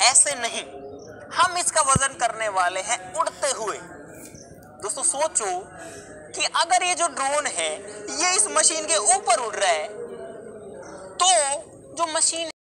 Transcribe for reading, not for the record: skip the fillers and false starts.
ऐसे नहीं, हम इसका वजन करने वाले हैं उड़ते हुए। दोस्तों सोचो कि अगर ये जो ड्रोन है ये इस मशीन के ऊपर उड़ रहा है तो जो मशीन